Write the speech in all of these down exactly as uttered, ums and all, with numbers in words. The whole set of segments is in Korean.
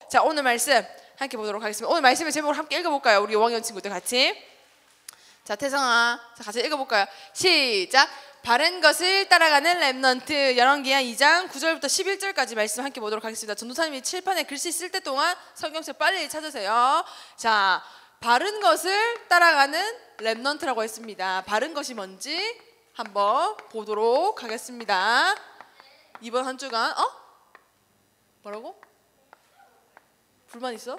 자, 오늘 말씀 함께 보도록 하겠습니다. 오늘 말씀의 제목을 함께 읽어볼까요? 우리 오 학년 친구들 같이. 자, 태성아, 자, 같이 읽어볼까요? 시작! 바른 것을 따라가는 렘넌트. 열왕기하 이 장 구 절부터 십일 절까지 말씀 함께 보도록 하겠습니다. 전도사님이 칠판에 글씨 쓸 때 동안 성경책 빨리 찾으세요. 자, 바른 것을 따라가는 렘넌트라고 했습니다. 바른 것이 뭔지 한번 보도록 하겠습니다. 이번 한 주간 어? 뭐라고? 불만 있어?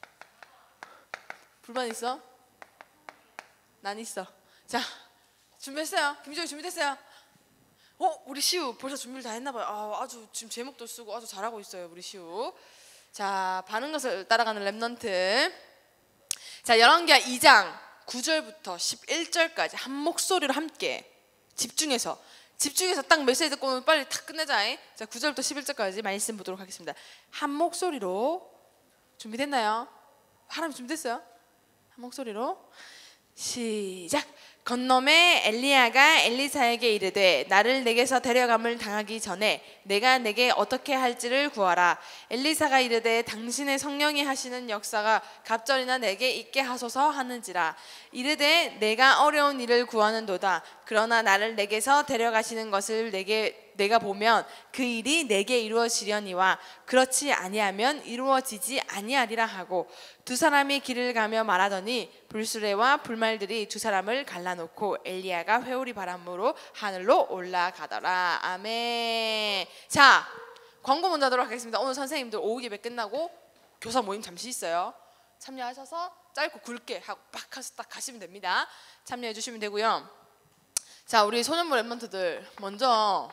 불만 있어? 난 있어. 자, 준비했어요? 김정희 준비됐어요? 어? 우리 시우 벌써 준비를 다 했나봐요. 아, 아주 지금 제목도 쓰고 아주 잘하고 있어요, 우리 시우. 자, 바른 것을 따라가는 렘넌트. 자, 열왕기하 이 장 구 절부터 십일 절까지 한 목소리로 함께 집중해서 집중해서 딱 메시지 듣고 오면 빨리 탁 끝내자. 자, 구 절부터 십일 절까지 말씀 보도록 하겠습니다. 한 목소리로. 준비됐나요? 하람 준비됐어요? 한 목소리로 시작! 건너매 엘리야가 엘리사에게 이르되 나를 내게서 데려감을 당하기 전에 내가 내게 어떻게 할지를 구하라. 엘리사가 이르되 당신의 성령이 하시는 역사가 갑절이나 내게 있게 하소서 하는지라. 이르되 내가 어려운 일을 구하는도다. 그러나 나를 내게서 데려가시는 것을 내게 내가 보면 그 일이 내게 이루어지려니와 그렇지 아니하면 이루어지지 아니하리라 하고 두 사람이 길을 가며 말하더니 불수레와 불말들이 두 사람을 갈라놓고 엘리야가 회오리 바람으로 하늘로 올라가더라. 아멘. 자, 광고 먼저 하도록 하겠습니다. 오늘 선생님들 오후 예배 끝나고 교사 모임 잠시 있어요. 참여하셔서 짧고 굵게 하고 빡 해서 딱 가시면 됩니다. 참여해 주시면 되고요. 자, 우리 소년부 랩런트들 먼저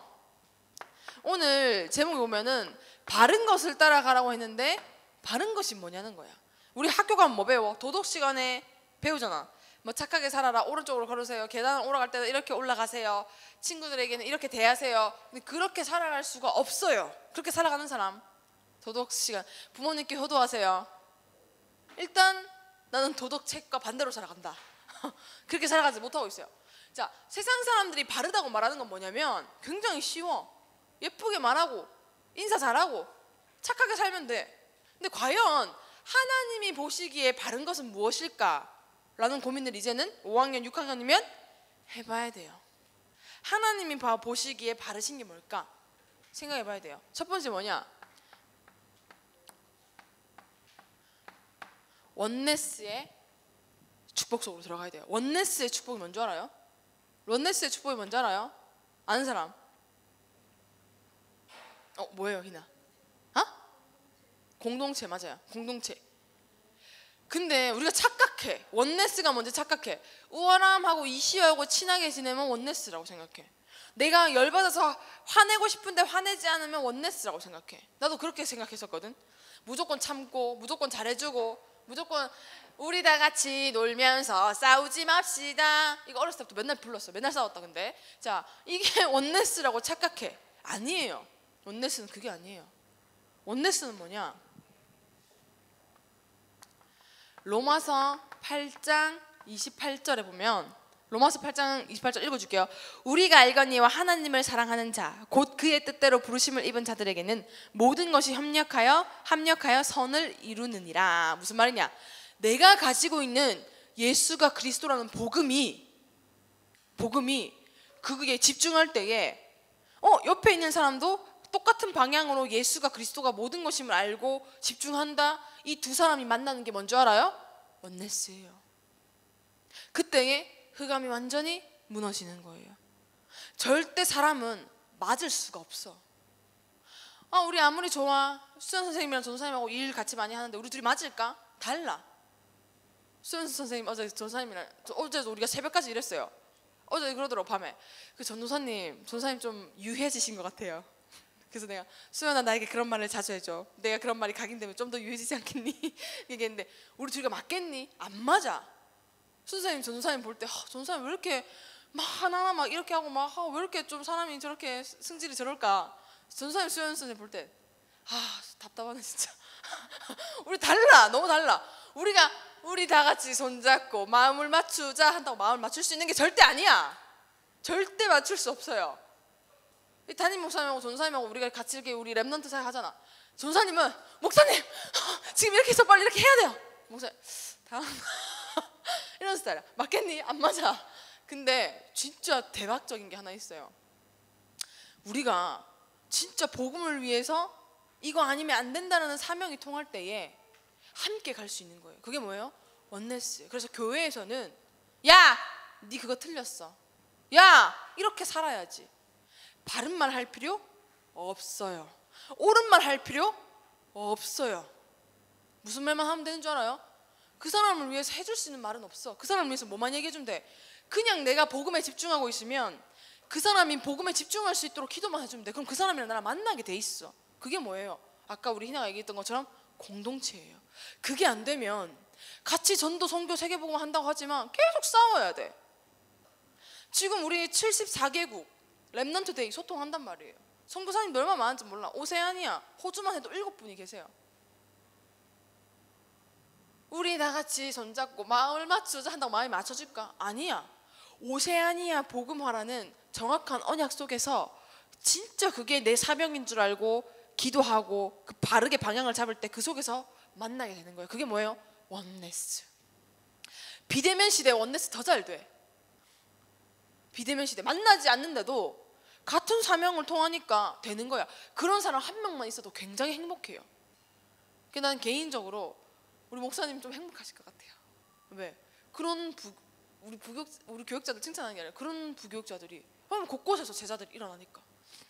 오늘 제목에 보면은 바른 것을 따라가라고 했는데 바른 것이 뭐냐는 거야. 우리 학교 가면 뭐 배워? 도덕 시간에 배우잖아. 뭐 착하게 살아라, 오른쪽으로 걸으세요, 계단을 올라갈 때는 이렇게 올라가세요, 친구들에게는 이렇게 대하세요. 근데 그렇게 살아갈 수가 없어요. 그렇게 살아가는 사람. 도덕 시간 부모님께 효도하세요. 일단 나는 도덕 책과 반대로 살아간다. 그렇게 살아가지 못하고 있어요. 자, 세상 사람들이 바르다고 말하는 건 뭐냐면 굉장히 쉬워. 예쁘게 말하고 인사 잘하고 착하게 살면 돼. 근데 과연 하나님이 보시기에 바른 것은 무엇일까? 라는 고민을 이제는 오 학년, 육 학년이면 해봐야 돼요. 하나님이 보시기에 바르신 게 뭘까? 생각해봐야 돼요. 첫 번째 뭐냐? 원네스의 축복 속으로 들어가야 돼요. 원네스의 축복이 뭔지 알아요? 원네스의 축복이 뭔지 알아요? 아는 사람? 어, 뭐예요, 희나? 어? 공동체. 맞아요, 공동체. 근데 우리가 착각해. 원네스가 뭔지 착각해. 우월함하고 이시하고 친하게 지내면 원네스라고 생각해. 내가 열받아서 화내고 싶은데 화내지 않으면 원네스라고 생각해. 나도 그렇게 생각했었거든. 무조건 참고 무조건 잘해주고 무조건 우리 다 같이 놀면서 싸우지 맙시다. 이거 어렸을 때부터 맨날 불렀어. 맨날 싸웠다. 근데 자, 이게 원네스라고 착각해. 아니에요. 원네스는 그게 아니에요. 원네스는 뭐냐? 로마서 팔 장 이십팔 절에 보면, 로마서 팔 장 이십팔 절 읽어줄게요. 우리가 알거니와 하나님을 사랑하는 자 곧 그의 뜻대로 부르심을 입은 자들에게는 모든 것이 협력하여 합력하여 선을 이루느니라. 무슨 말이냐? 내가 가지고 있는 예수가 그리스도라는 복음이 복음이 그게 집중할 때에 어 옆에 있는 사람도 똑같은 방향으로 예수가 그리스도가 모든 것임을 알고 집중한다. 이 두 사람이 만나는 게 뭔지 알아요? 원네스예요. 그때에 흑암이 완전히 무너지는 거예요. 절대 사람은 맞을 수가 없어. 아, 우리 아무리 좋아, 수연 선생님이랑 전도사님하고 일 같이 많이 하는데 우리 둘이 맞을까? 달라. 수연 선생님 어제 전도사님이랑 어제도 우리가 새벽까지 일했어요. 어제 그러더라고. 밤에 그 전도사님 전도사님 좀 유해지신 것 같아요. 그래서 내가 수연아 나에게 그런 말을 자주 해줘. 내가 그런 말이 각인되면 좀 더 유해지지 않겠니? 얘기했는데 우리 둘이가 맞겠니? 안 맞아. 선생님 전도사님 볼 때 전도사님 왜 이렇게 막 하나하나 막 이렇게 하고 막 왜 이렇게 좀 사람이 저렇게 승질이 저럴까? 전도사님 수연 선생님 볼 때 아 답답하네 진짜. 우리 달라. 너무 달라. 우리가 우리 다 같이 손잡고 마음을 맞추자 한다고 마음을 맞출 수 있는 게 절대 아니야. 절대 맞출 수 없어요. 담임 목사님하고 전사님하고 우리가 같이 이렇게 우리 랩넌트 사역 하잖아. 전사님은 목사님 지금 이렇게 해서 빨리 이렇게 해야 돼요. 목사님 다음 이런 스타일이야. 맞겠니? 안 맞아. 근데 진짜 대박적인 게 하나 있어요. 우리가 진짜 복음을 위해서 이거 아니면 안 된다는 사명이 통할 때에 함께 갈 수 있는 거예요. 그게 뭐예요? 원네스. 그래서 교회에서는 야, 네 그거 틀렸어. 야, 이렇게 살아야지. 바른 말 할 필요 없어요. 옳은 말 할 필요 없어요. 무슨 말만 하면 되는 줄 알아요? 그 사람을 위해서 해줄 수 있는 말은 없어. 그 사람을 위해서 뭐만 얘기해주면 돼. 그냥 내가 복음에 집중하고 있으면 그 사람이 복음에 집중할 수 있도록 기도만 해주면 돼. 그럼 그 사람이랑 나랑 만나게 돼 있어. 그게 뭐예요? 아까 우리 희나가 얘기했던 것처럼 공동체예요. 그게 안 되면 같이 전도, 선교, 세계복음 한다고 하지만 계속 싸워야 돼. 지금 우리 칠십사 개국 렘넌트 데이 소통한단 말이에요. 선교사님도 얼마나 많은지 몰라. 오세아니아, 호주만 해도 일곱 분이 계세요. 우리 다 같이 손잡고 마음을 맞추자 한다고 마음이 맞춰질까? 아니야. 오세아니아 복음화라는 정확한 언약 속에서 진짜 그게 내 사명인 줄 알고 기도하고 그 바르게 방향을 잡을 때 그 속에서 만나게 되는 거예요. 그게 뭐예요? 원네스. 비대면 시대 원네스 더 잘 돼. 비대면 시대 만나지 않는데도 같은 사명을 통하니까 되는 거야. 그런 사람 한 명만 있어도 굉장히 행복해요. 난 개인적으로 우리 목사님 좀 행복하실 것 같아요. 왜? 그런 부, 우리 부교육 우리 교육자들 칭찬하는 게 아니라 그런 부교육자들이 곳곳에서 제자들이 일어나니까.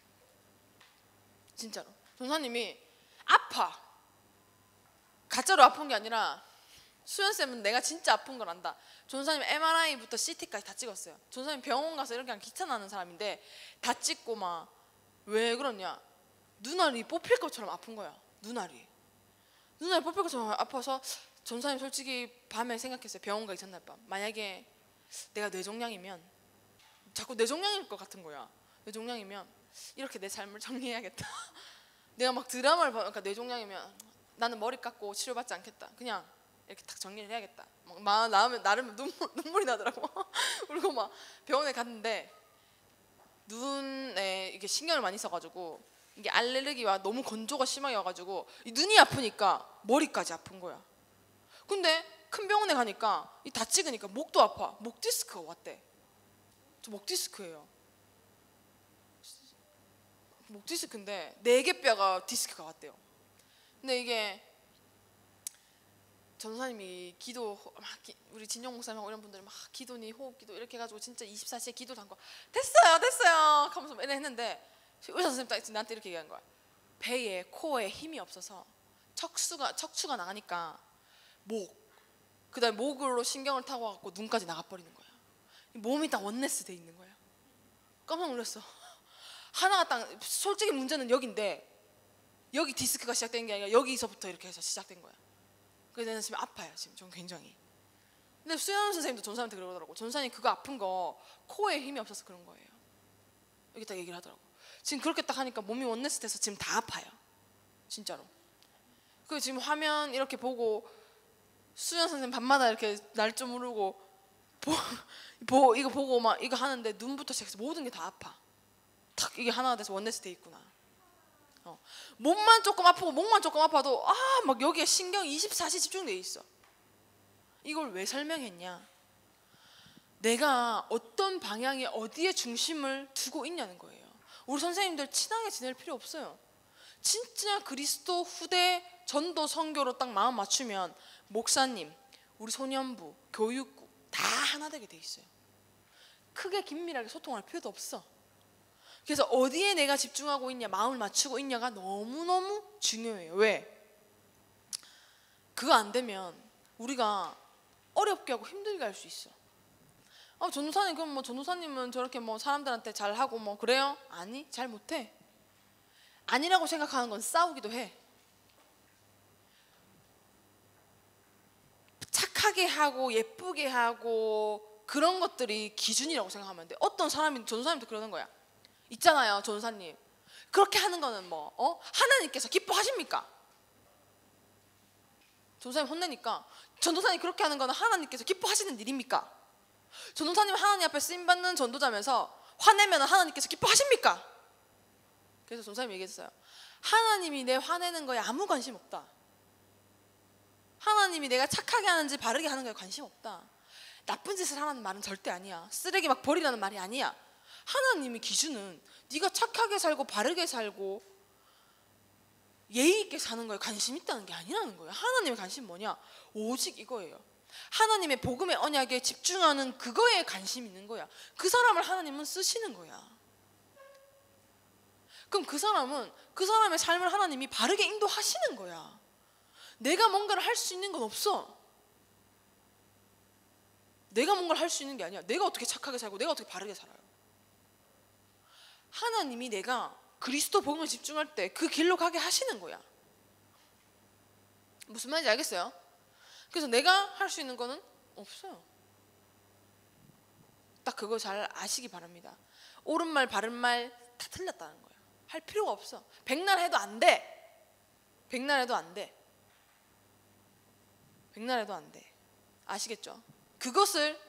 진짜로 전사님이 아파. 가짜로 아픈 게 아니라 수연쌤은 내가 진짜 아픈 걸 안다. 전사님 엠알아이부터 씨티까지 다 찍었어요. 전사님 병원 가서 이렇게 그냥 귀찮아하는 사람인데 다 찍고 막 왜 그러냐, 눈알이 뽑힐 것처럼 아픈 거야. 눈알이 눈알이 뽑힐 것처럼 아파서 전사님 솔직히 밤에 생각했어요. 병원 가기 전날 밤 만약에 내가 뇌종양이면, 자꾸 뇌종양일 것 같은 거야. 뇌종양이면 이렇게 내 삶을 정리해야겠다. 내가 막 드라마를 보니까 뇌종양이면 나는 머리 깎고 치료받지 않겠다. 그냥 이렇게 딱 정리를 해야겠다. 막 나오면 나름 눈물, 눈물이 나더라고. 그리고 막 병원에 갔는데 눈에 이게 신경을 많이 써가지고 이게 알레르기와 너무 건조가 심하게 와가지고 이 눈이 아프니까 머리까지 아픈 거야. 근데 큰 병원에 가니까 이 다 찍으니까 목도 아파. 목 디스크가 왔대. 저 목 디스크예요. 목 디스크인데 네 개 뼈가 디스크가 왔대요. 근데 이게 전사님이 기도 막 기, 우리 진영 목사님 이런 분들이 막 기도니 호흡기도 이렇게 해가지고 진짜 이십사 시에 기도 담고 됐어요 됐어요 하면서 이래 했는데 의사 선생님 딱 나한테 이렇게 얘기한 거야. 배에 코에 힘이 없어서 척수가 척추가 나가니까 목 그다음에 목으로 신경을 타고 와갖고 눈까지 나가버리는 거야. 몸이 다 원네스 돼 있는 거야. 깜짝 놀랐어. 하나가 딱 솔직히 문제는 여기인데 여기 디스크가 시작된 게 아니라 여기서부터 이렇게 해서 시작된 거야. 그래서 저는 지금 아파요. 지금 좀 굉장히. 근데 수연 선생님도 전사님한테 그러더라고. 전사님 그거 아픈 거 코에 힘이 없어서 그런 거예요. 여기 딱 얘기를 하더라고. 지금 그렇게 딱 하니까 몸이 원네스 돼서 지금 다 아파요. 진짜로. 그 지금 화면 이렇게 보고 수연 선생님 밤마다 이렇게 날 좀 모르고 보, 보, 이거 보고 막 이거 하는데 눈부터 시작해서 모든 게 다 아파. 탁 이게 하나가 돼서 원네스 돼 있구나. 어. 몸만 조금 아프고 목만 조금 아파도 아 막 여기에 신경 이십사 시 집중돼 있어. 이걸 왜 설명했냐? 내가 어떤 방향에 어디에 중심을 두고 있냐는 거예요. 우리 선생님들 친하게 지낼 필요 없어요. 진짜 그리스도 후대 전도 선교로 딱 마음 맞추면 목사님, 우리 소년부, 교육부 다 하나 되게 돼 있어요. 크게 긴밀하게 소통할 필요도 없어. 그래서 어디에 내가 집중하고 있냐, 마음을 맞추고 있냐가 너무너무 중요해요. 왜? 그거 안 되면 우리가 어렵게 하고 힘들게 할 수 있어. 아, 전도사님 그럼 뭐 전도사님은 저렇게 뭐 사람들한테 잘하고 뭐 그래요? 아니, 잘 못해. 아니라고 생각하는 건 싸우기도 해. 착하게 하고 예쁘게 하고 그런 것들이 기준이라고 생각하면 돼. 어떤 사람이 전도사님도 그러는 거야. 있잖아요, 전도사님. 그렇게 하는 거는 뭐 어? 하나님께서 기뻐하십니까? 전도사님 혼내니까 전도사님 그렇게 하는 거는 하나님께서 기뻐하시는 일입니까? 전도사님 하나님 앞에 쓰임받는 전도자면서 화내면 하나님께서 기뻐하십니까? 그래서 전도사님 얘기했어요. 하나님이 내 화내는 거에 아무 관심 없다. 하나님이 내가 착하게 하는지 바르게 하는 거에 관심 없다. 나쁜 짓을 하라는 말은 절대 아니야. 쓰레기 막 버리라는 말이 아니야. 하나님의 기준은 네가 착하게 살고 바르게 살고 예의 있게 사는 거에 관심 있다는 게 아니라는 거예요. 하나님의 관심 뭐냐? 오직 이거예요. 하나님의 복음의 언약에 집중하는 그거에 관심 있는 거야. 그 사람을 하나님은 쓰시는 거야. 그럼 그 사람은 그 사람의 삶을 하나님이 바르게 인도하시는 거야. 내가 뭔가를 할 수 있는 건 없어. 내가 뭔가를 할 수 있는 게 아니야. 내가 어떻게 착하게 살고 내가 어떻게 바르게 살아요. 하나님이 내가 그리스도 복음에 집중할 때 그 길로 가게 하시는 거야. 무슨 말인지 알겠어요? 그래서 내가 할 수 있는 거는 없어요. 딱 그거 잘 아시기 바랍니다. 옳은 말 바른 말 다 틀렸다는 거예요. 할 필요가 없어. 백날 해도 안 돼. 백날 해도 안 돼. 백날 해도 안 돼. 아시겠죠? 그것을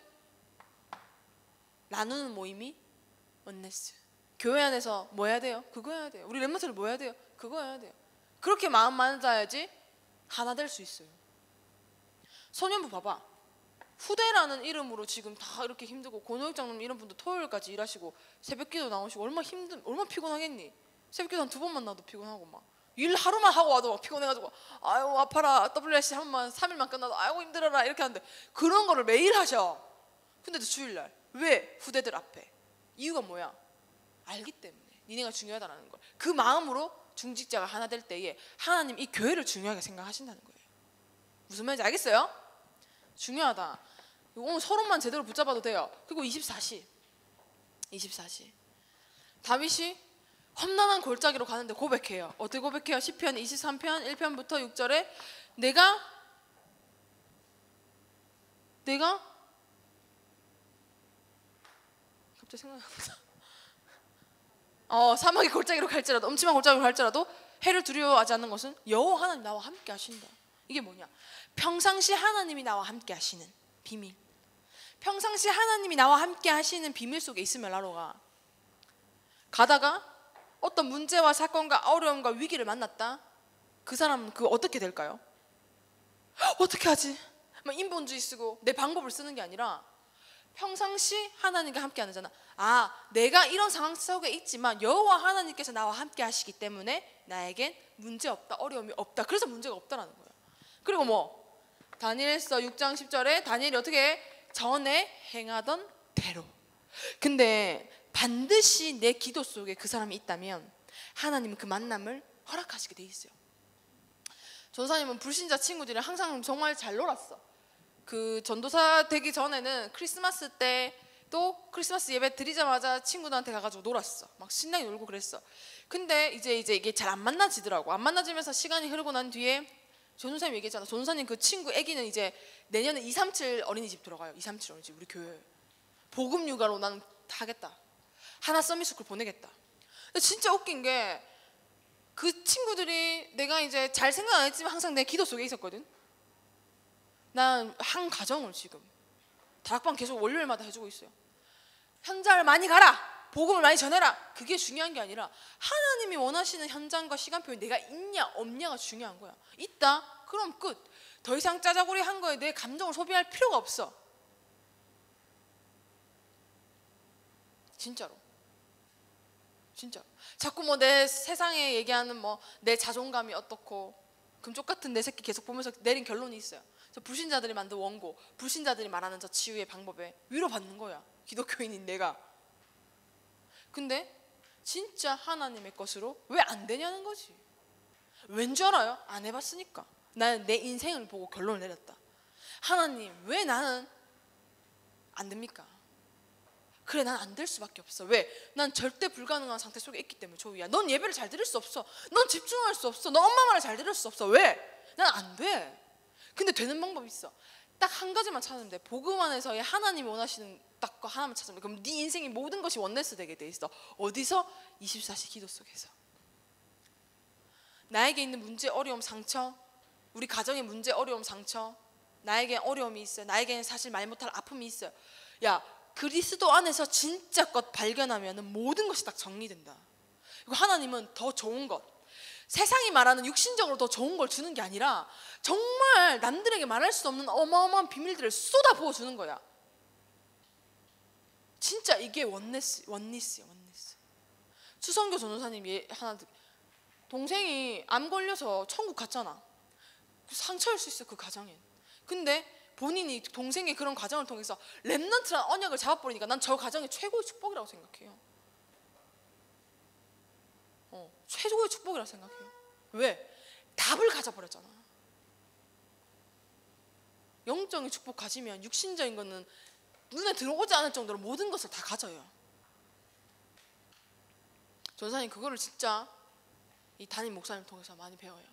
나누는 모임이 원네스. 교회 안에서 뭐 해야 돼요? 그거 해야 돼요. 우리 렘넌트는 뭐 해야 돼요? 그거 해야 돼요. 그렇게 마음 맞아야지 하나 될 수 있어요. 소년부 봐봐. 후대라는 이름으로 지금 다 이렇게 힘들고 고노익 장로님 이런 분도 토요일까지 일하시고 새벽기도 나오시고 얼마나 힘든 얼마나 피곤하겠니? 새벽기도 한 두 번만 나도 피곤하고 막 일 하루만 하고 와도 막 피곤해가지고 아유 아파라 더블유에스씨 한 번만 삼 일만 끝나도 아이고 힘들어라 이렇게 하는데 그런 거를 매일 하셔. 근데도 주일날 왜? 후대들 앞에. 이유가 뭐야? 알기 때문에 니네가 중요하다는 걸. 그 마음으로 중직자가 하나 될 때에 하나님 이 교회를 중요하게 생각하신다는 거예요. 무슨 말인지 알겠어요? 중요하다. 오늘 서론만 제대로 붙잡아도 돼요. 그리고 이십사 시 이십사 시 다윗이 험난한 골짜기로 가는데 고백해요. 어떻게 고백해요? 시편 이십삼 편 일 편부터 육 절에 내가 내가 갑자기 생각난다. 어, 사막의 골짜기로 갈지라도 엄침한 골짜기로 갈지라도 해를 두려워하지 않는 것은 여호와 하나님 나와 함께 하신다. 이게 뭐냐? 평상시 하나님이 나와 함께 하시는 비밀. 평상시 하나님이 나와 함께 하시는 비밀 속에 있으면 나로가 가다가 어떤 문제와 사건과 어려움과 위기를 만났다. 그 사람은 그 어떻게 될까요? 어떻게 하지? 막 인본주의 쓰고 내 방법을 쓰는 게 아니라 평상시 하나님과 함께 하잖아. 아, 내가 이런 상황 속에 있지만 여호와 하나님께서 나와 함께 하시기 때문에 나에겐 문제 없다, 어려움이 없다. 그래서 문제가 없다라는 거야. 그리고 뭐 다니엘서 육 장 십 절에 다니엘이 어떻게 해? 전에 행하던 대로. 근데 반드시 내 기도 속에 그 사람이 있다면 하나님은 그 만남을 허락하시게 돼 있어요. 전사님은 불신자 친구들이랑 항상 정말 잘 놀았어. 그 전도사 되기 전에는 크리스마스 때 또 크리스마스 예배 드리자마자 친구들한테 가가지고 놀았어. 막 신나게 놀고 그랬어. 근데 이제 이제 이게 잘 안 만나지더라고. 안 만나지면서 시간이 흐르고 난 뒤에 전도사님 얘기했잖아. 전도사님 그 친구 애기는 이제 내년에 이삼칠 어린이집 들어가요. 이삼칠 어린이집 우리 교회. 복음 육아로 나는 하겠다. 하나 서밋스쿨 보내겠다. 근데 진짜 웃긴 게 그 친구들이 내가 이제 잘 생각 안 했지만 항상 내 기도 속에 있었거든. 난 한 가정을 지금 다락방 계속 월요일마다 해주고 있어요. 현장을 많이 가라. 복음을 많이 전해라. 그게 중요한 게 아니라 하나님이 원하시는 현장과 시간표에 내가 있냐 없냐가 중요한 거야. 있다? 그럼 끝. 더 이상 짜자구리 한 거에 내 감정을 소비할 필요가 없어. 진짜로. 진짜. 자꾸 뭐 내 세상에 얘기하는 뭐 내 자존감이 어떻고 금쪽 같은 내 새끼 계속 보면서 내린 결론이 있어요. 저 불신자들이 만든 원고, 불신자들이 말하는 저 치유의 방법에 위로받는 거야. 기독교인인 내가. 근데 진짜 하나님의 것으로 왜 안 되냐는 거지. 왠 줄 알아요? 안 해봤으니까. 나는 내 인생을 보고 결론을 내렸다. 하나님, 왜 나는 안 됩니까? 그래, 난 안 될 수밖에 없어. 왜? 난 절대 불가능한 상태 속에 있기 때문에. 조이야, 넌 예배를 잘 드릴 수 없어. 넌 집중할 수 없어. 넌 엄마 말을 잘 들을 수 없어. 왜? 난 안 돼. 근데 되는 방법이 있어. 딱 한 가지만 찾으면 돼. 복음 안에서의 하나님이 원하시는 딱 그 하나만 찾으면 돼. 그럼 네 인생의 모든 것이 원네스 되게 돼 있어. 어디서? 이십사 시 기도 속에서. 나에게 있는 문제, 어려움, 상처, 우리 가정의 문제, 어려움, 상처, 나에게 어려움이 있어요. 나에게는 사실 말 못할 아픔이 있어요. 야, 그리스도 안에서 진짜 것 발견하면 모든 것이 딱 정리된다. 그리고 하나님은 더 좋은 것, 세상이 말하는 육신적으로 더 좋은 걸 주는 게 아니라 정말 정말 남들에게 말할 수 없는 어마어마한 비밀들을 쏟아 부어주는 거야. 진짜 이게 원네스, 원니스야, 원니스. 추성교 전도사님 하나, 동생이 암 걸려서 천국 갔잖아. 상처일 수 있어, 그 가정엔. 근데 본인이 동생의 그런 과정을 통해서 렘넌트란 언약을 잡아버리니까 난 저 가정의 최고의 축복이라고 생각해요. 어, 최고의 축복이라고 생각해요. 왜? 답을 가져버렸잖아. 영적인 축복 가지면 육신적인 거는 눈에 들어오지 않을 정도로 모든 것을 다 가져요. 전사님 그거를 진짜 이 담임 목사님 통해서 많이 배워요.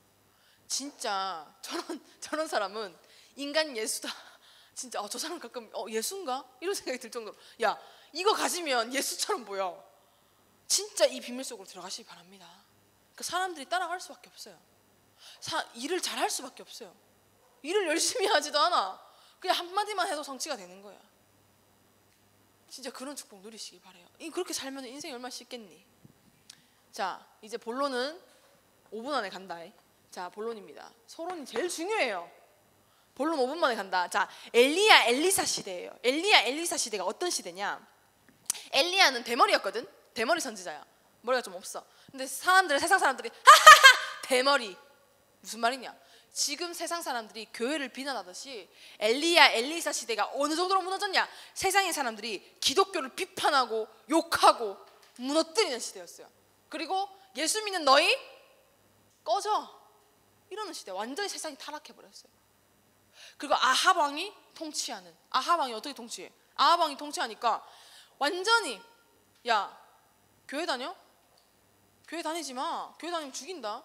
진짜 저런 저런 사람은 인간 예수다. 진짜 어, 저 사람 가끔 어, 예수인가? 이런 생각이 들 정도로 야 이거 가지면 예수처럼 보여. 진짜 이 비밀 속으로 들어가시기 바랍니다. 그러니까 사람들이 따라갈 수밖에 없어요. 사, 일을 잘할 수밖에 없어요. 일을 열심히 하지도 않아. 그냥 한마디만 해도 성취가 되는 거야. 진짜 그런 축복 누리시기 바래요. 그렇게 살면 인생이 얼마나 쉽겠니? 자, 이제 본론은 오 분 안에 간다. 자, 본론입니다. 서론이 제일 중요해요. 본론 오 분 만에 간다. 자, 엘리야 엘리사 시대예요. 엘리야 엘리사 시대가 어떤 시대냐? 엘리야는 대머리였거든. 대머리 선지자야. 머리가 좀 없어. 근데 사람들, 세상 사람들이 하하하 대머리 무슨 말이냐? 지금 세상 사람들이 교회를 비난하듯이 엘리야 엘리사 시대가 어느 정도로 무너졌냐? 세상의 사람들이 기독교를 비판하고 욕하고 무너뜨리는 시대였어요. 그리고 예수 믿는 너희 꺼져 이러는 시대. 완전히 세상이 타락해버렸어요. 그리고 아합 왕이 통치하는, 아합 왕이 어떻게 통치해? 아합 왕이 통치하니까 완전히 야 교회 다녀? 교회 다니지 마. 교회 다니면 죽인다.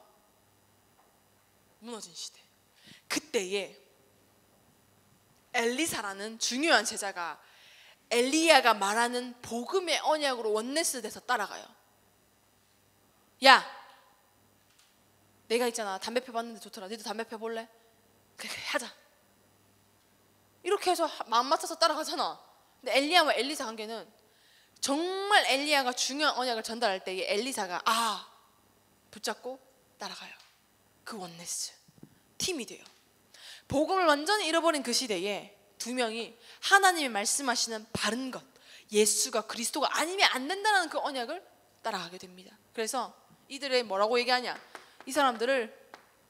무너진 시대. 그때에 엘리사라는 중요한 제자가 엘리야가 말하는 복음의 언약으로 원네스 돼서 따라가요. 야 내가 있잖아 담배 펴봤는데 좋더라. 너도 담배 펴볼래? 그래, 그래 하자. 이렇게 해서 마음 맞춰서 따라가잖아. 근데 엘리야와 엘리사 관계는 정말 엘리야가 중요한 언약을 전달할 때에 엘리사가 아 붙잡고 따라가요. 그 원네스 팀이 돼요. 복음을 완전히 잃어버린 그 시대에 두 명이 하나님이 말씀하시는 바른 것, 예수가 그리스도가 아니면 안 된다는 그 언약을 따라가게 됩니다. 그래서 이들의 뭐라고 얘기하냐? 이 사람들을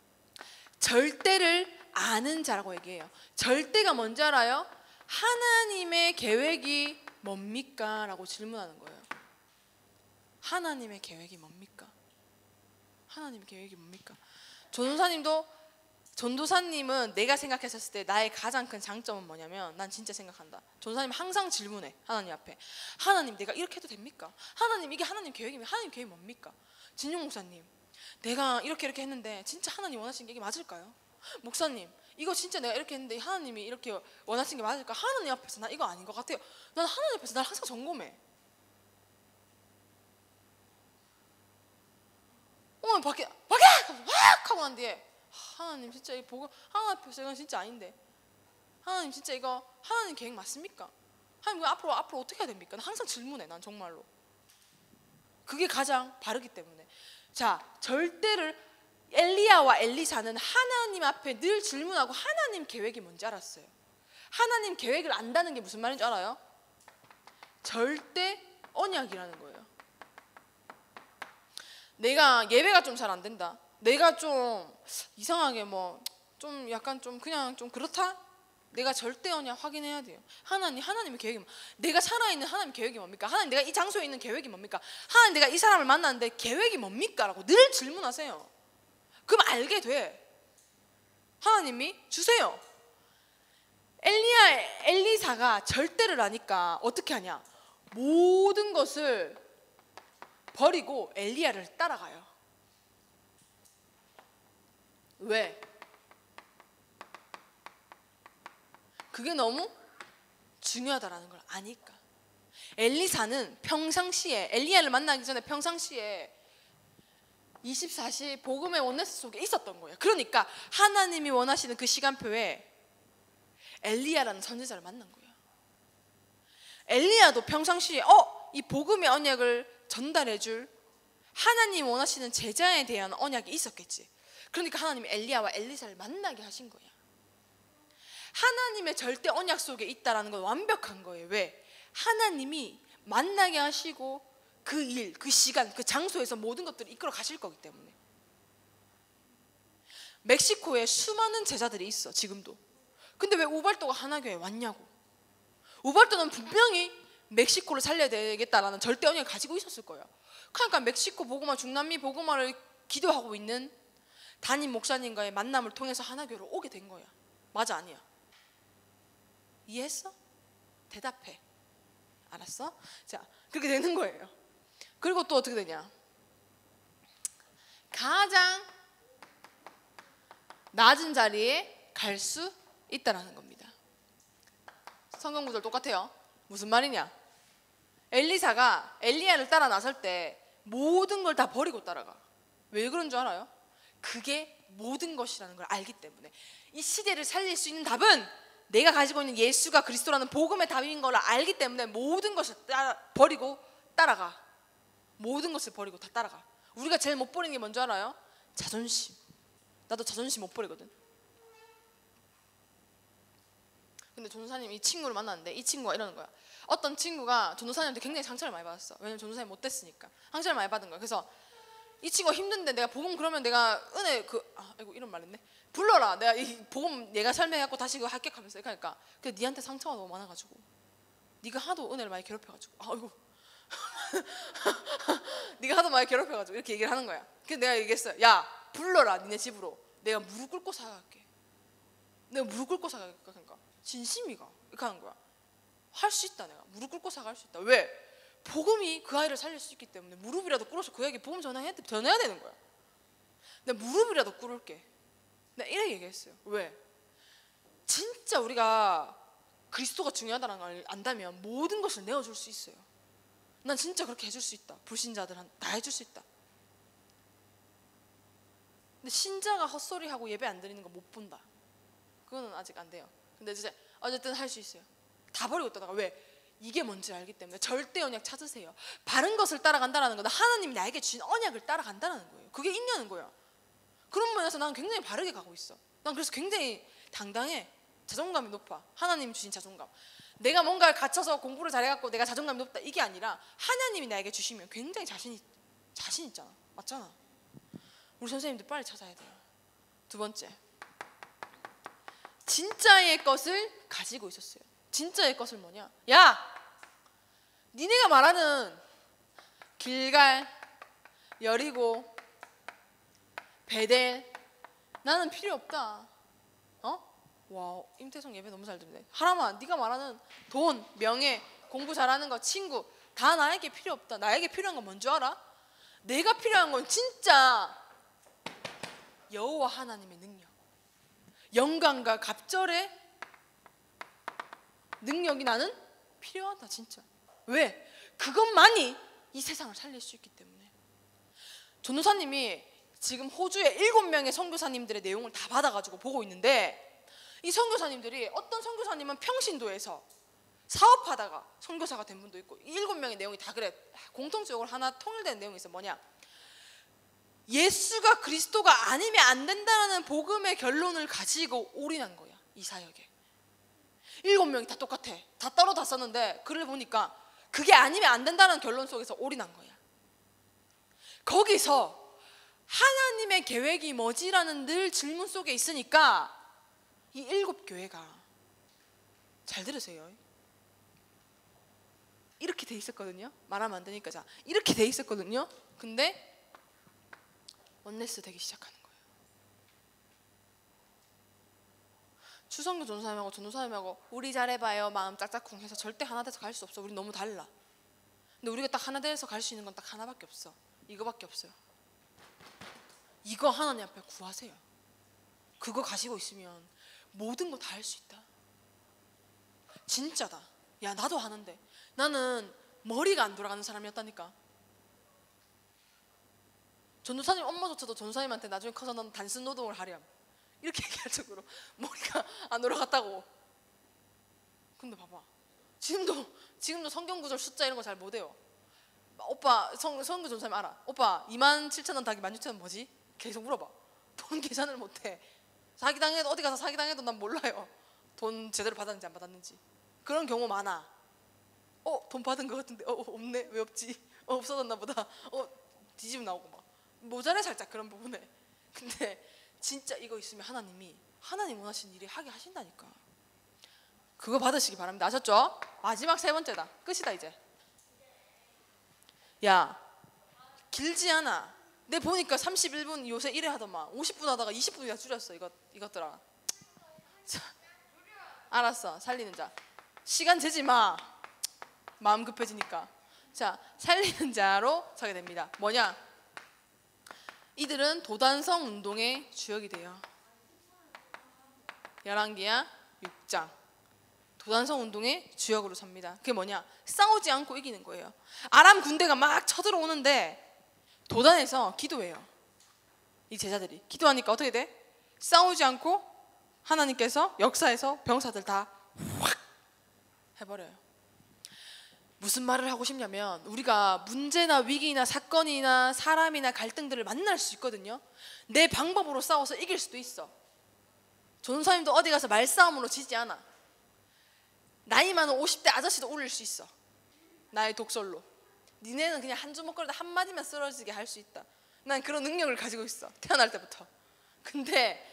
절대를 아는 자라고 얘기해요. 절대가 뭔지 알아요? 하나님의 계획이 뭡니까? 라고 질문하는 거예요. 하나님의 계획이 뭡니까? 하나님의 계획이 뭡니까? 전도사님도 전도사님은 내가 생각했을 때 나의 가장 큰 장점은 뭐냐면 난 진짜 생각한다. 전도사님 항상 질문해. 하나님 앞에 하나님 내가 이렇게 해도 됩니까? 하나님 이게 하나님 계획이면 하나님 계획이 뭡니까? 진용 목사님 내가 이렇게 이렇게 했는데 진짜 하나님 원하시는 게 이게 맞을까요? 목사님 이거 진짜 내가 이렇게 했는데 하나님이 이렇게 원하시는 게 맞을까? 하나님 앞에서 나 이거 아닌 것 같아요. 난 하나님 앞에서 날 항상 점검해. 오늘 밖에 밖에 확 하고 난 뒤에 하나님 진짜 이 복음 하나님 앞에서 이건 진짜 아닌데 하나님 진짜 이거 하나님 계획 맞습니까? 하나님 이거 앞으로 앞으로 어떻게 해야 됩니까? 난 항상 질문해. 난 정말로 그게 가장 바르기 때문에. 자 절대를 엘리야와 엘리사는 하나님 앞에 늘 질문하고 하나님 계획이 뭔지 알았어요. 하나님 계획을 안다는 게 무슨 말인지 알아요? 절대 언약이라는 거예요. 내가 예배가 좀 잘 안 된다. 내가 좀 이상하게 뭐 좀 약간 좀 그냥 좀 그렇다. 내가 절대 언약 확인해야 돼요. 하나님 하나님의 계획이 뭐, 내가 살아있는 하나님 계획이 뭡니까? 하나님 내가 이 장소에 있는 계획이 뭡니까? 하나님 내가 이 사람을 만났는데 계획이 뭡니까? 라고 늘 질문하세요. 그럼 알게 돼. 하나님이 주세요. 엘리야 엘리사가 절대를 아니까 어떻게 하냐? 모든 것을 버리고 엘리야를 따라가요. 왜? 그게 너무 중요하다라는 걸 아니까. 엘리사는 평상시에 엘리야를 만나기 전에 평상시에 이십사 시 복음의 원네스 속에 있었던 거예요. 그러니까 하나님이 원하시는 그 시간표에 엘리야라는 선지자를 만난 거예요. 엘리야도 평상시에 어? 이 복음의 언약을 전달해줄 하나님 원하시는 제자에 대한 언약이 있었겠지. 그러니까 하나님이 엘리야와 엘리사를 만나게 하신 거야. 하나님의 절대 언약 속에 있다라는 건 완벽한 거예요. 왜? 하나님이 만나게 하시고 그 일, 그 시간, 그 장소에서 모든 것들을 이끌어 가실 거기 때문에. 멕시코에 수많은 제자들이 있어 지금도. 근데 왜 우발도가 하나교회에 왔냐고. 우발도는 분명히 멕시코를 살려야 되겠다라는 절대 언약을 가지고 있었을 거예요. 그러니까 멕시코 복음화, 중남미 복음화를 기도하고 있는 담임 목사님과의 만남을 통해서 하나교회로 오게 된 거야. 맞아 아니야? 이해했어? 대답해. 알았어? 자, 그렇게 되는 거예요. 그리고 또 어떻게 되냐? 가장 낮은 자리에 갈 수 있다라는 겁니다. 성경 구절 똑같아요. 무슨 말이냐? 엘리사가 엘리야를 따라 나설 때 모든 걸 다 버리고 따라가. 왜 그런 줄 알아요? 그게 모든 것이라는 걸 알기 때문에. 이 시대를 살릴 수 있는 답은 내가 가지고 있는 예수가 그리스도라는 복음의 답인 걸 알기 때문에 모든 것을 따라, 버리고 따라가. 모든 것을 버리고 다 따라가. 우리가 제일 못 버리는 게 뭔지 알아요? 자존심. 나도 자존심 못 버리거든. 근데 전도사님이 이 친구를 만났는데 이 친구가 이러는 거야. 어떤 친구가 전도사님한테 굉장히 상처를 많이 받았어. 왜냐면 전도사님이 못 됐으니까 상처를 많이 받은 거야. 그래서 이 친구가 힘든데 내가 복음 그러면 내가 은혜 그 아, 아이고 이런 말 했네. 불러라. 내가 이 복음 내가 설명해갖고 다시 그거 할게 하면서 그러니까 근데 니한테 상처가 너무 많아가지고 네가 하도 은혜를 많이 괴롭혀가지고 아이고 네가 하도 많이 괴롭혀가지고 이렇게 얘기를 하는 거야. 그래서 내가 얘기했어요. 야 불러라 니네 집으로. 내가 무릎 꿇고 사갈게. 내가 무릎 꿇고 사갈게. 그러니까 진심이가 이렇게 하는 거야. 할 수 있다. 내가 무릎 꿇고 사갈 수 있다. 왜? 복음이 그 아이를 살릴 수 있기 때문에 무릎이라도 꿇어서 그에게 복음 전해야, 전해야 되는 거야. 내가 무릎이라도 꿇을게. 내가 이렇게 얘기했어요. 왜? 진짜 우리가 그리스도가 중요하다는 걸 안다면 모든 것을 내어줄 수 있어요. 난 진짜 그렇게 해줄 수 있다. 불신자들한테 다 해줄 수 있다. 근데 신자가 헛소리하고 예배 안 드리는 거 못 본다. 그거는 아직 안 돼요. 근데 이제 어쨌든 할 수 있어요. 다 버리고 있다가 왜? 이게 뭔지 알기 때문에 절대 언약 찾으세요. 바른 것을 따라간다는 건 하나님이 나에게 주신 언약을 따라간다는 거예요. 그게 있냐는 거야. 그런 면에서 나는 굉장히 바르게 가고 있어. 난 그래서 굉장히 당당해. 자존감이 높아. 하나님이 주신 자존감. 내가 뭔가를 갖춰서 공부를 잘해갖고 내가 자존감이 높다 이게 아니라 하나님이 나에게 주시면 굉장히 자신, 자신 있잖아. 맞잖아. 우리 선생님들 빨리 찾아야 돼요. 두 번째, 진짜의 것을 가지고 있었어요. 진짜의 것을 뭐냐? 야! 니네가 말하는 길갈, 여리고, 베델 나는 필요 없다. 어? 와, 임태성 예배 너무 잘 듣네. 하람아, 네가 말하는 돈, 명예, 공부 잘하는 거, 친구 다 나에게 필요 없다. 나에게 필요한 건 뭔지 알아? 내가 필요한 건 진짜 여호와 하나님의 능력, 영광과 갑절의 능력이 나는 필요하다. 진짜. 왜? 그것만이 이 세상을 살릴 수 있기 때문에. 전도사님이 지금 호주의 일곱 명의 선교사님들의 내용을 다 받아가지고 보고 있는데 이 선교사님들이 어떤 선교사님은 평신도에서 사업하다가 선교사가 된 분도 있고 이 일곱 명의 내용이 다 그래. 공통적으로 하나 통일된 내용이 있어. 뭐냐? 예수가 그리스도가 아니면 안 된다는 복음의 결론을 가지고 올인한 거야. 이 사역에. 일곱 명이 다 똑같아. 다 따로 다 썼는데 글을 보니까 그게 아니면 안 된다는 결론 속에서 올인한 거야. 거기서 하나님의 계획이 뭐지라는 늘 질문 속에 있으니까 이 일곱 교회가 잘 들으세요. 이렇게 돼 있었거든요. 말하면 안 되니까 자 이렇게 돼 있었거든요. 근데 원네스 되기 시작하는 거예요. 추성교 전도사님하고 전도사님하고 우리 잘해봐요 마음 짝짝쿵 해서 절대 하나 돼서 갈 수 없어. 우리 너무 달라. 근데 우리가 딱 하나 돼서 갈 수 있는 건 딱 하나밖에 없어. 이거밖에 없어요. 이거 하나님 앞에 구하세요. 그거 가지고 있으면 모든 거 다 할 수 있다. 진짜다. 야 나도 하는데 나는 머리가 안 돌아가는 사람이었다니까. 전도사님 엄마조차도 전도사님한테 나중에 커서 넌 단순 노동을 하렴 이렇게 얘기할 정도로 머리가 안 돌아갔다고. 근데 봐봐 지금도 지금도 성경 구절 숫자 이런 거 잘 못해요. 오빠 성, 성교 전도사님 알아? 오빠 이만 칠천 원 더하기 만 육천 원 뭐지? 계속 물어봐. 돈 계산을 못해. 사기당해도 어디 가서 사기당해도 난 몰라요. 돈 제대로 받았는지 안 받았는지. 그런 경우 많아. 어? 돈 받은 것 같은데 어? 없네? 왜 없지? 어? 없어졌나 보다. 어? 뒤집 나오고 막 모자래 살짝 그런 부분에. 근데 진짜 이거 있으면 하나님이 하나님 원하시는 일이 하게 하신다니까. 그거 받으시기 바랍니다. 아셨죠? 마지막 세 번째다. 끝이다 이제. 야 길지 않아. 내 보니까 삼십일 분 요새 이래 하더만 오십 분 하다가 이십 분이나 줄였어. 이것, 이것들아. 자, 알았어. 살리는 자. 시간 재지 마. 마음 급해지니까. 자, 살리는 자로 서게 됩니다. 뭐냐? 이들은 도단성 운동의 주역이 돼요. 열왕기하 육 장. 도단성 운동의 주역으로 섭니다. 그게 뭐냐? 싸우지 않고 이기는 거예요. 아람 군대가 막 쳐들어오는데 도단에서 기도해요. 이 제자들이 기도하니까 어떻게 돼? 싸우지 않고 하나님께서 역사에서 병사들 다 확 해버려요. 무슨 말을 하고 싶냐면 우리가 문제나 위기나 사건이나 사람이나 갈등들을 만날 수 있거든요. 내 방법으로 싸워서 이길 수도 있어. 전사님도 어디 가서 말싸움으로 지지 않아. 나이 많은 오십 대 아저씨도 올릴 수 있어. 나의 독설로. 니네는 그냥 한 주먹 걸다 한마디만 쓰러지게 할 수 있다. 난 그런 능력을 가지고 있어. 태어날 때부터. 근데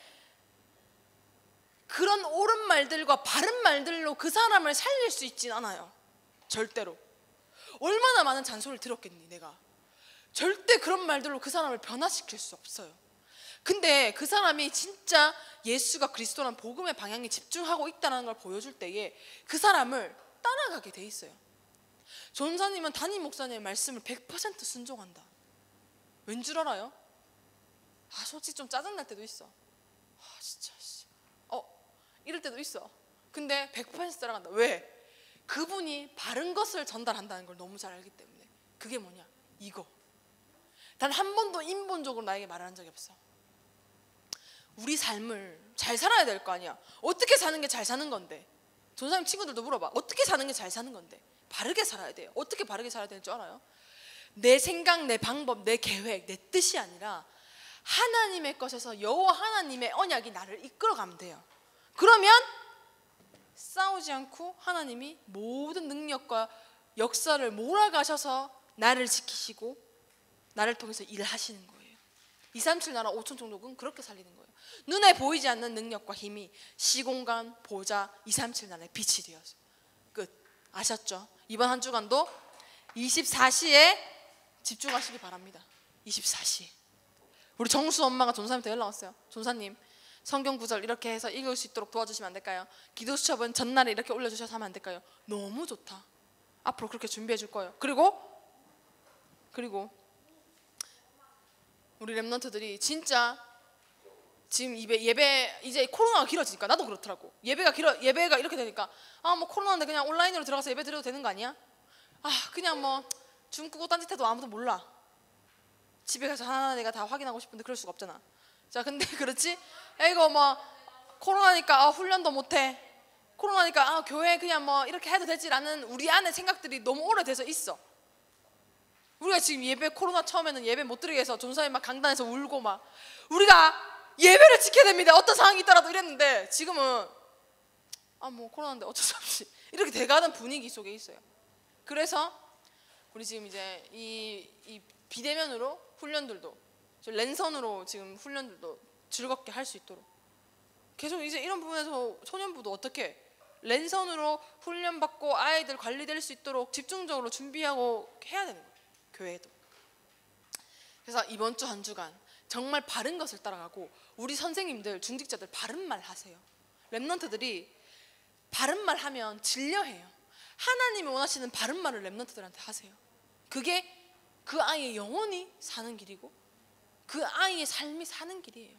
그런 옳은 말들과 바른 말들로 그 사람을 살릴 수 있진 않아요. 절대로. 얼마나 많은 잔소리를 들었겠니 내가. 절대 그런 말들로 그 사람을 변화시킬 수 없어요. 근데 그 사람이 진짜 예수가 그리스도란 복음의 방향에 집중하고 있다는 걸 보여줄 때에 그 사람을 따라가게 돼 있어요. 전사님은 담임 목사님의 말씀을 백 퍼센트 순종한다. 왠 줄 알아요? 아 솔직히 좀 짜증날 때도 있어. 아 진짜 어 이럴 때도 있어. 근데 백 퍼센트 따라간다. 왜? 그분이 바른 것을 전달한다는 걸 너무 잘 알기 때문에. 그게 뭐냐? 이거. 단 한 번도 인본적으로 나에게 말한 적이 없어. 우리 삶을 잘 살아야 될 거 아니야. 어떻게 사는 게 잘 사는 건데? 전사님 친구들도 물어봐. 어떻게 사는 게 잘 사는 건데? 바르게 살아야 돼요. 어떻게 바르게 살아야 되는 줄 알아요? 내 생각, 내 방법, 내 계획, 내 뜻이 아니라 하나님의 것에서 여호와 하나님의 언약이 나를 이끌어가면 돼요. 그러면 싸우지 않고 하나님이 모든 능력과 역사를 몰아가셔서 나를 지키시고 나를 통해서 일하시는 거예요. 이삼칠 나라 오천 종족은 그렇게 살리는 거예요. 눈에 보이지 않는 능력과 힘이 시공간, 보좌, 이삼칠 나라의 빛이 되어서 끝. 아셨죠? 이번 한 주간도 이십사 시에 집중하시기 바랍니다. 이십사 시. 우리 정수 엄마가 전사님한테 연락 왔어요. 전사님 성경 구절 이렇게 해서 읽을 수 있도록 도와주시면 안 될까요? 기도 수첩은 전날에 이렇게 올려주셔서 하면 안 될까요? 너무 좋다. 앞으로 그렇게 준비해 줄 거예요. 그리고 그리고 우리 랩런트들이 진짜 지금 예배, 예배 이제 코로나가 길어지니까 나도 그렇더라고. 예배가 길어 예배가 이렇게 되니까 아 뭐 코로나인데 그냥 온라인으로 들어가서 예배 드려도 되는 거 아니야? 아 그냥 뭐 줌 끄고 딴짓해도 아무도 몰라. 집에 가서 하나 내가 다 확인하고 싶은데 그럴 수가 없잖아. 자 근데 그렇지? 야 이거 뭐 코로나니까 아, 훈련도 못해. 코로나니까 아, 교회 그냥 뭐 이렇게 해도 되지라는 우리 안에 생각들이 너무 오래돼서 있어. 우리가 지금 예배 코로나 처음에는 예배 못 드리게 해서 전사님 막 강단에서 울고 막 우리가 예배를 지켜야 됩니다. 어떤 상황이 있더라도 이랬는데 지금은 아 뭐 코로나인데 어쩔 수 없이 이렇게 돼가는 분위기 속에 있어요. 그래서 우리 지금 이제 이, 이 비대면으로 훈련들도 랜선으로 지금 훈련들도 즐겁게 할 수 있도록 계속 이제 이런 부분에서 소년부도 어떻게 랜선으로 훈련받고 아이들 관리될 수 있도록 집중적으로 준비하고 해야 되는 거예요. 교회에도. 그래서 이번 주 한 주간 정말 바른 것을 따라가고 우리 선생님들 중직자들 바른 말 하세요. 랩런트들이 바른 말 하면 진려해요. 하나님이 원하시는 바른 말을 랩런트들한테 하세요. 그게 그 아이의 영혼이 사는 길이고 그 아이의 삶이 사는 길이에요.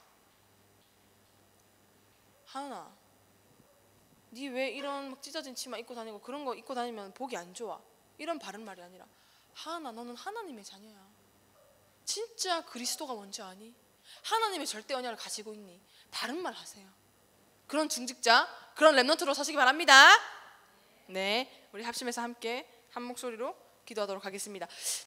하은아, 니 왜 이런 막 찢어진 치마 입고 다니고 그런 거 입고 다니면 보기 안 좋아? 이런 바른 말이 아니라 하은아, 너는 하나님의 자녀야. 진짜 그리스도가 뭔지 아니? 하나님의 절대 언약을 가지고 있니? 바른 말 하세요. 그런 중직자, 그런 랩런트로 서시기 바랍니다. 네, 우리 합심해서 함께 한 목소리로 기도하도록 하겠습니다.